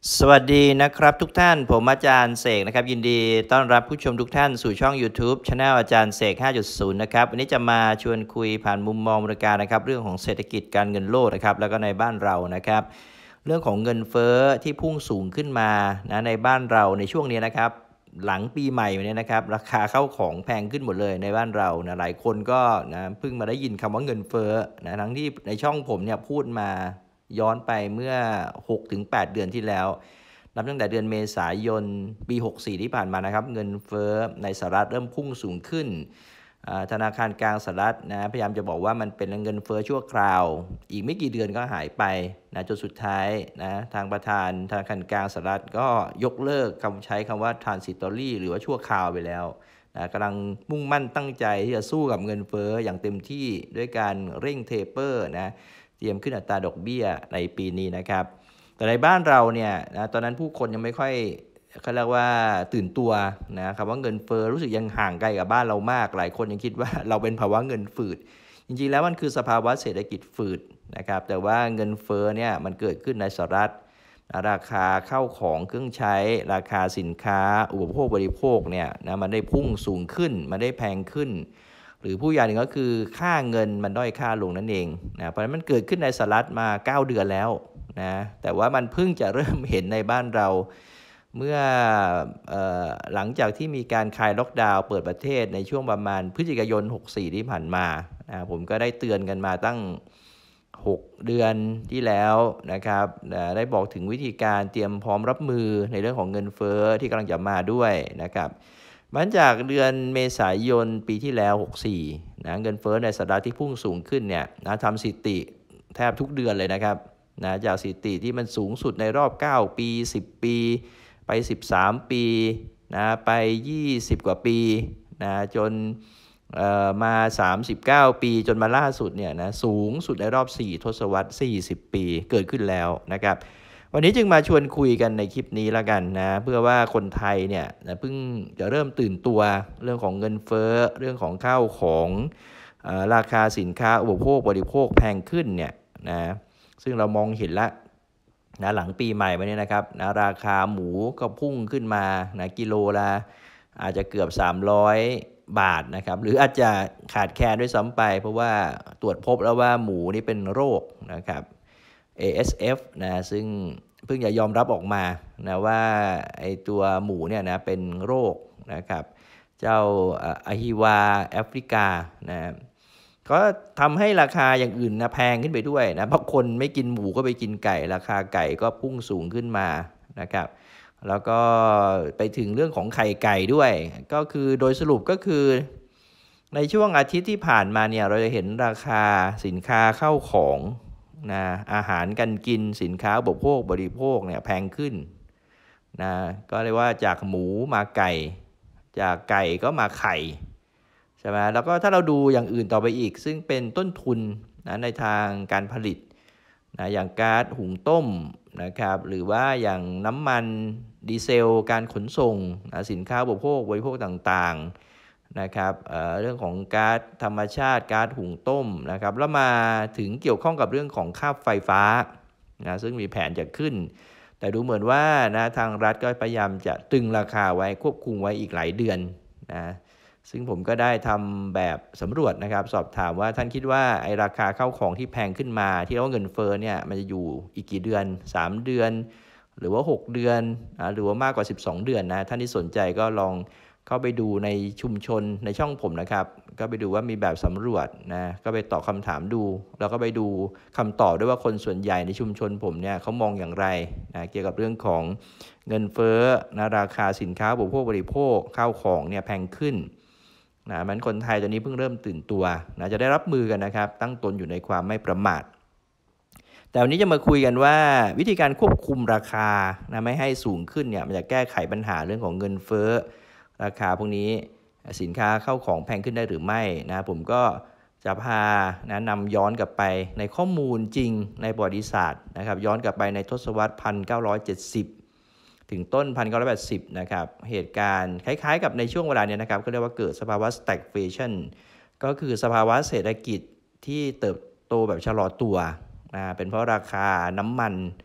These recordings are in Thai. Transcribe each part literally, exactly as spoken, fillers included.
สวัสดีนะครับทุกท่านผมอาจารย์เสกนะครับยินดีต้อนรับผู้ชมทุกท่านสู่ช่อง YouTube Channel อาจารย์เสก ห้าจุดศูนย์ นะครับวันนี้จะมาชวนคุยผ่านมุมมองบริการนะครับเรื่องของเศรษฐกิจการเงินโลกนะครับแล้วก็ในบ้านเรานะครับเรื่องของเงินเฟ้อที่พุ่งสูงขึ้นมานะในบ้านเราในช่วงนี้นะครับหลังปีใหม่เนี่ยนะครับราคาเข้าของแพงขึ้นหมดเลยในบ้านเรานะหลายคนก็นะเพิ่งมาได้ยินคำว่าเงินเฟ้อนะทั้งที่ในช่องผมเนี่ยพูดมาย้อนไปเมื่อ หกถึงแปด เดือนที่แล้วนับตั้งแต่เดือนเมษายนปี หกสิบสี่ ที่ผ่านมานะครับเงินเฟ้อในสหรัฐเริ่มพุ่งสูงขึ้นธนาคารกลางสหรัฐนะพยายามจะบอกว่ามันเป็นเงินเฟ้อชั่วคราวอีกไม่กี่เดือนก็หายไปนะจนสุดท้ายนะทางประธานธนาคารกลางสหรัฐก็ยกเลิกคำใช้คำว่า transitory หรือว่าชั่วคราวไปแล้วนะกำลังมุ่งมั่นตั้งใจที่จะสู้กับเงินเฟ้ออย่างเต็มที่ด้วยการเร่งเทเปอร์นะเตรียมขึ้นอัตราดอกเบี้ยในปีนี้นะครับแต่ในบ้านเราเนี่ยนะตอนนั้นผู้คนยังไม่ค่อยเขาเรียกว่าตื่นตัวนะครับว่าเงินเฟ้อรู้สึกยังห่างไกลกับบ้านเรามากหลายคนยังคิดว่าเราเป็นภาวะเงินฝืดจริงๆแล้วมันคือสภาวะเศรษฐกิจฝืดนะครับแต่ว่าเงินเฟ้อเนี่ยมันเกิดขึ้นในสหรัฐราคาเข้าของเครื่องใช้ราคาสินค้าอุปโภคบริโภคเนี่ยนะมันได้พุ่งสูงขึ้นมันได้แพงขึ้นหรือผู้อย่างหนึ่งก็คือค่าเงินมันด้อยค่าลงนั่นเองนะเพราะฉะนั้นมันเกิดขึ้นในสหรัฐมาเก้าเดือนแล้วนะแต่ว่ามันเพิ่งจะเริ่มเห็นในบ้านเราเมื่อเอ่อหลังจากที่มีการคลายล็อกดาวน์เปิดประเทศในช่วงประมาณพฤศจิกายนหกสิบสี่ที่ผ่านมานะผมก็ได้เตือนกันมาตั้งหกเดือนที่แล้วนะครับได้บอกถึงวิธีการเตรียมพร้อมรับมือในเรื่องของเงินเฟ้อที่กำลังจะมาด้วยนะครับมันจากเดือนเมษายนปีที่แล้วหกสิบสี่นะเงินเฟ้อในสหรัฐที่พุ่งสูงขึ้นเนี่ยนะทำสถิติแทบทุกเดือนเลยนะครับนะจากสถิติที่มันสูงสุดในรอบเก้าปีสิบปีไปสิบสามปีนะไปยี่สิบกว่าปีนะจนเอ่อมาสามสิบเก้าปีจนมาล่าสุดเนี่ยนะสูงสุดในรอบสี่ทศวรรษสี่สิบปีเกิดขึ้นแล้วนะครับวันนี้จึงมาชวนคุยกันในคลิปนี้แล้วกันนะเพื่อว่าคนไทยเนี่ยนะเพิ่งจะเริ่มตื่นตัวเรื่องของเงินเฟ้อเรื่องของข้าวของเอ่อราคาสินค้าอุปโภคบริโภคแพงขึ้นเนี่ยนะซึ่งเรามองเห็นแล้วนะหลังปีใหม่มาเนี่ยนะครับนะราคาหมูก็พุ่งขึ้นมานะกิโลละอาจจะเกือบสามร้อยบาทนะครับหรืออาจจะขาดแคลนด้วยซ้ำไปเพราะว่าตรวจพบแล้วว่าหมูนี่เป็นโรคนะครับ เอ เอส เอฟ นะซึ่งเพิ่งจะยอมรับออกมานะว่าไอตัวหมูเนี่ยนะเป็นโรคนะครับเจ้าอะฮิวาแอฟริกานะก็ทำให้ราคาอย่างอื่นนะแพงขึ้นไปด้วยนะเพราะคนไม่กินหมูก็ไปกินไก่ราคาไก่ก็พุ่งสูงขึ้นมานะครับแล้วก็ไปถึงเรื่องของไข่ไก่ด้วยก็คือโดยสรุปก็คือในช่วงอาทิตย์ที่ผ่านมาเนี่ยเราจะเห็นราคาสินค้าเข้าของนะอาหารการกินสินค้าอุปโภคบริโภคเนี่ยแพงขึ้นนะก็เรียกว่าจากหมูมาไก่จากไก่ก็มาไข่ใช่ไหมแล้วก็ถ้าเราดูอย่างอื่นต่อไปอีกซึ่งเป็นต้นทุนนะในทางการผลิตนะอย่างก๊าซหุงต้มนะครับหรือว่าอย่างน้ำมันดีเซลการขนส่งนะสินค้าอุปโภคบริโภคต่างๆนะครับ เอ่อ เรื่องของก๊าซธรรมชาติก๊าซหุงต้มนะครับแล้วมาถึงเกี่ยวข้องกับเรื่องของค่าไฟฟ้านะซึ่งมีแผนจะขึ้นแต่ดูเหมือนว่านะทางรัฐก็พยายามจะตึงราคาไว้ควบคุมไว้อีกหลายเดือนนะซึ่งผมก็ได้ทำแบบสำรวจนะครับสอบถามว่าท่านคิดว่าไอ้ราคาเข้าของที่แพงขึ้นมาที่เรียกว่าเงินเฟ้อเนี่ยมันจะอยู่อีกกี่เดือนสามเดือนหรือว่าหกเดือนนะหรือว่ามากกว่าสิบสองเดือนนะท่านที่สนใจก็ลองเข้าไปดูในชุมชนในช่องผมนะครับก็ไปดูว่ามีแบบสำรวจนะก็ไปตอบคำถามดูแล้วก็ไปดูคำตอบด้วยว่าคนส่วนใหญ่ในชุมชนผมเนี่ยเขามองอย่างไรนะเกี่ยวกับเรื่องของเงินเฟ้อนะราคาสินค้าอุปโภคบริโภคข้าวของเนี่ยแพงขึ้นนะมันคนไทยตอนนี้เพิ่งเริ่มตื่นตัวนะจะได้รับมือกันนะครับตั้งตนอยู่ในความไม่ประมาทแต่วันนี้จะมาคุยกันว่าวิธีการควบคุมราคานะไม่ให้สูงขึ้นเนี่ยมันจะแก้ไขปัญหาเรื่องของเงินเฟ้อราคาพวกนี้สินค้าเข้าของแพงขึ้นได้หรือไม่นะผมก็จะพานะนำย้อนกลับไปในข้อมูลจริงในประวัติศาสตร์นะครับย้อนกลับไปในทศวรรษหนึ่งพันเก้าร้อยเจ็ดสิบถึงต้นหนึ่งพันเก้าร้อยแปดสิบนะครับเหตุการณ์คล้ายๆกับในช่วงเวลานี้นะครับก็เรียกว่าเกิดสภาวะ stagflation ก็คือสภาวะเศรษฐกิจที่เติบโตแบบชะลอตัวนะเป็นเพราะราคาน้ำมัน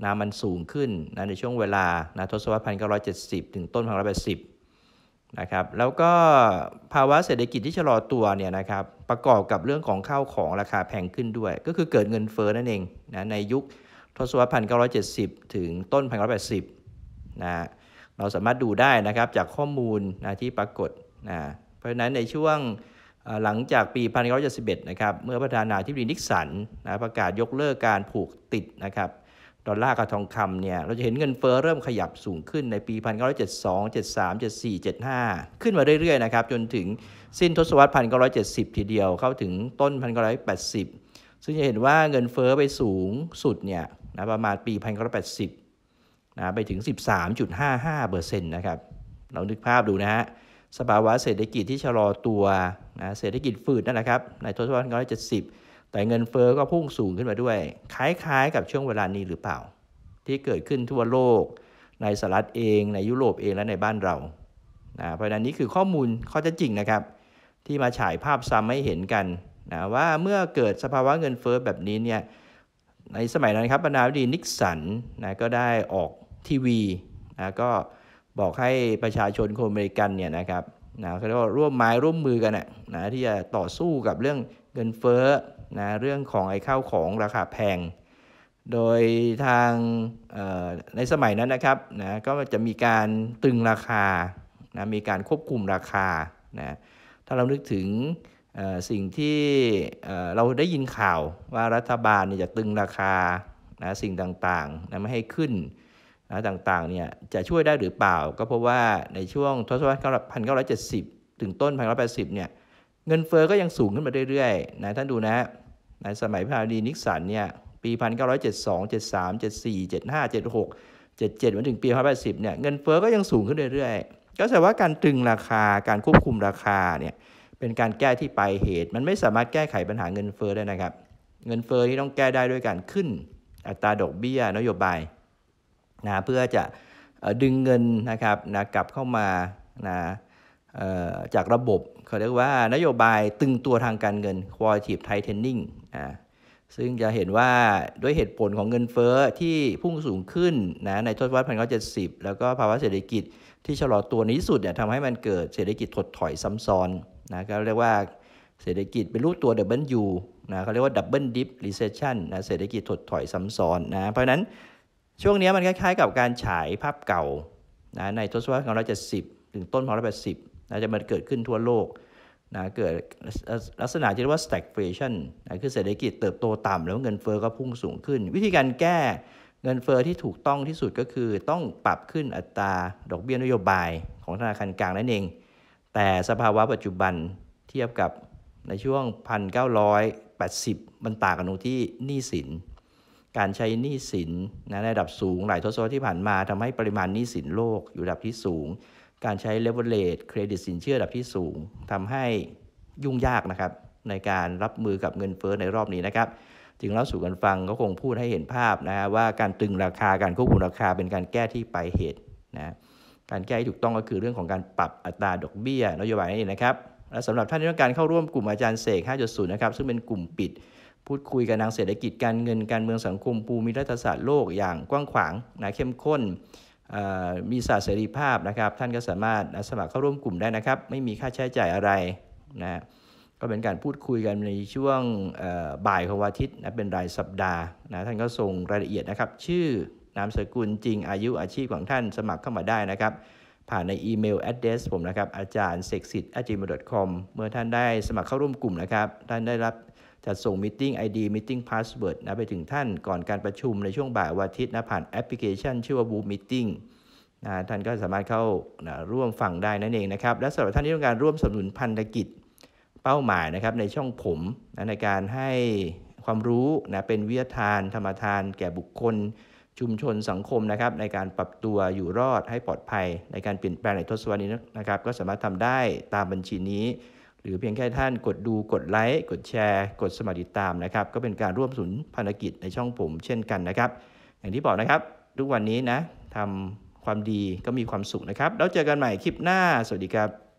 นะมันสูงขึ้นนะในช่วงเวลานะทศวรรษหนึ่งพันเก้าร้อยเจ็ดสิบถึงต้นหนึ่งพันเก้าร้อยแปดสิบนะครับแล้วก็ภาวะเศรษฐกิจที่ชะลอตัวเนี่ยนะครับประกอบกับเรื่องของข้าวของราคาแพงขึ้นด้วยก็คือเกิดเงินเฟ้อนั่นเองนะในยุคทศวรรษหนึ่งพันเก้าร้อยเจ็ดสิบถึงต้นหนึ่งพันเก้าร้อยแปดสิบนะเราสามารถดูได้นะครับจากข้อมูลนะที่ปรากฏนะเพราะฉะนั้นในช่วงหลังจากปีหนึ่งพันเก้าร้อยเจ็ดสิบเอ็ดนะครับเมื่อประธานาธิบดีนิกสันนะประกาศยกเลิกการผูกติดนะครับดอลลาร์กับทองคำเนี่ยเราจะเห็นเงินเฟ้อเริ่มขยับสูงขึ้นในปีหนึ่งพันเก้าร้อยเจ็ดสิบสอง เจ็ดสิบสาม เจ็ดสิบสี่ เจ็ดสิบห้าขึ้นมาเรื่อยๆนะครับจนถึงสิ้นทศวรรษหนึ่งพันเก้าร้อยเจ็ดสิบทีเดียวเข้าถึงต้นหนึ่งพันเก้าร้อยแปดสิบซึ่งจะเห็นว่าเงินเฟ้อไปสูงสุดเนี่ยนะประมาณปีหนึ่งพันเก้าร้อยแปดสิบนะไปถึง สิบสามจุดห้าห้าเปอร์เซ็นต์ นะครับเรานึกภาพดูนะฮะสภาวะเศรษฐกิจที่ชะลอตัวนะเศรษฐกิจฝืดนั่นแหละครับในทศวรรษหนึ่งพันเก้าร้อยเจ็ดสิบแต่เงินเฟ้อก็พุ่งสูงขึ้นมาด้วยคล้ายๆกับช่วงเวลานี้หรือเปล่าที่เกิดขึ้นทั่วโลกในสหรัฐเองในยุโรปเองและในบ้านเรานะเพราะฉะนั้นนี่คือข้อมูลข้อเท็จจริงนะครับที่มาฉายภาพซ้ำให้เห็นกันนะว่าเมื่อเกิดสภาวะเงินเฟ้อแบบนี้เนี่ยในสมัยนั้นครับประธานาธิบดีนิกสันนะก็ได้ออกทีวีนะก็บอกให้ประชาชนคนอเมริกันเนี่ยนะครับนะเขาเรียกว่าร่วมไม้ร่วมมือกันนะนะที่จะต่อสู้กับเรื่องเงินเฟ้อนะเรื่องของไอ้ข้าวของราคาแพงโดยทางในสมัยนั้นนะครับนะก็จะมีการตรึงราคานะมีการควบคุมราคานะถ้าเรานึกถึงสิ่งที่เราได้ยินข่าวว่ารัฐบาลจะตรึงราคานะสิ่งต่างๆนะไม่ให้ขึ้นนะต่างๆเนี่ยจะช่วยได้หรือเปล่าก็เพราะว่าในช่วงทศวรรษหนึ่งพันเก้าร้อยเจ็ดสิบถึงต้นหนึ่งพันเก้าร้อยแปดสิบเนี่ยเงินเฟ้อก็ยังสูงขึ้นมาเรื่อยๆนะท่านดูนะในสมัยประธานาธิบดีนิกสันเนี่ยปีหนึ่งพันเก้าร้อยเจ็ดสิบสอง เจ็ดสิบสาม เจ็ดสิบสี่ เจ็ดสิบห้า เจ็ดสิบหก เจ็ดสิบเจ็ดมาถึงปีหนึ่งพันเก้าร้อยแปดสิบเนี่ยเงินเฟ้อก็ยังสูงขึ้นเรื่อยๆก็แสดงว่าการตรึงราคาการควบคุมราคาเนี่ยเป็นการแก้ที่ปลายเหตุมันไม่สามารถแก้ไขปัญหาเงินเฟ้อได้นะครับเงินเฟ้อที่ต้องแก้ได้ด้วยการขึ้นอัตราดอกเบี้ยนโยบายนะเพื่อจะดึงเงินนะครับนะกลับเข้ามานะจากระบบเขาเรียกว่านโยบายตึงตัวทางการเงิน quantitative tightening นะซึ่งจะเห็นว่าด้วยเหตุผลของเงินเฟ้อที่พุ่งสูงขึ้นนะในทศวรรษหนึ่งพันเก้าร้อยเจ็ดสิบแล้วก็ภาวะเศรษฐกิจที่ชะลอตัวในที่สุดเนี่ยทำให้มันเกิดเศรษฐกิจถดถอยซ้ำซ้อนนะก็เรียกว่าเศรษฐกิจเป็นรูปตัว ดับเบิลยู นะเขาเรียกว่า Double Dip Recession นะเศรษฐกิจถดถอยซ้ำซ้อนนะเพราะฉะนั้นช่วงนี้มันคล้ายๆกับการฉายภาพเก่านะในทศวรรษหนึ่งพันเก้าร้อยเจ็ดสิบถึงต้นหนึ่งพันเก้าร้อยแปดสิบนะจะมันเกิดขึ้นทั่วโลกนะเกิดลักษณะที่เรียกว่า stagflation นะคือเศรษฐกิจเติบโตต่ำแล้วเงินเฟ้อก็พุ่งสูงขึ้นวิธีการแก้เงินเฟ้อที่ถูกต้องที่สุดก็คือต้องปรับขึ้นอัตราดอกเบี้ยนโยบายของธนาคารกลางนั่นเองแต่สภาวะปัจจุบันเทียบกับในช่วงหนึ่งพันเก้าร้อยแปดสิบมันต่างกันตรงที่หนี้สินการใช้หนี้สินนะในระดับสูงหลายทศวรรษที่ผ่านมาทำให้ปริมาณหนี้สินโลกอยู่ระดับที่สูงการใช้ leverage เครดิตสินเชื่อระดับที่สูงทำให้ยุ่งยากนะครับในการรับมือกับเงินเฟ้อในรอบนี้นะครับจึงเล่าสู่กันฟังก็คงพูดให้เห็นภาพนะว่าการตึงราคาการควบคุมราคาเป็นการแก้ที่ปลายเหตุนะการแก้ที่ถูกต้องก็คือเรื่องของการปรับอัตราดอกเบี้ยนโยบายนั่นเองนะครับและสำหรับท่านที่ต้องการเข้าร่วมกลุ่มอาจารย์เสก ห้าจุดศูนย์ นะครับซึ่งเป็นกลุ่มปิดพูดคุยกันทางเศรษฐกิจการเงินการเมืองสังคมภูมิรัฐศาสตร์โลกอย่างกว้างขวางนะเข้มข้นมีศาสตร์เสรีภาพนะครับท่านก็สามารถสมัครเข้าร่วมกลุ่มได้นะครับไม่มีค่าใช้จ่ายอะไรนะก็เป็นการพูดคุยกันในช่วงบ่ายของวันอาทิตย์นะเป็นรายสัปดาห์นะท่านก็ส่งรายละเอียดนะครับชื่อนามสกุลจริงอายุอาชีพของท่านสมัครเข้ามาได้นะครับผ่านในอีเมล address ผมนะครับอาจารย์เสกสิทธิ์ แอท จีเมล ดอท คอม เมื่อท่านได้สมัครเข้าร่วมกลุ่มนะครับท่านได้รับจัดส่ง Meeting ไอ ดี Meeting Password นะไปถึงท่านก่อนการประชุมในช่วงบ่ายวันอาทิตย์นะผ่านแอปพลิเคชันชื่อว่า Zoom Meeting นะท่านก็สามารถเข้านะร่วมฟังได้นั่นเองนะครับและสำหรับท่านที่ต้องการร่วมสนับสนุนพันธกิจเป้าหมายนะครับในช่องผมนะในการให้ความรู้นะเป็นวิทยาทานธรรมทานแก่บุคคลชุมชนสังคมนะครับในการปรับตัวอยู่รอดให้ปลอดภัยในการเปลี่ยนแปลงในทศวรรษนี้นะครับก็สามารถทำได้ตามบัญชีนี้หรือเพียงแค่ท่านกดดูกดไลค์กดแชร์กดสมัครติดตามนะครับก็เป็นการร่วมสนับสนุนพันธกิจในช่องผมเช่นกันนะครับอย่างที่บอกนะครับทุกวันนี้นะทำความดีก็มีความสุขนะครับแล้วเจอกันใหม่คลิปหน้าสวัสดีครับ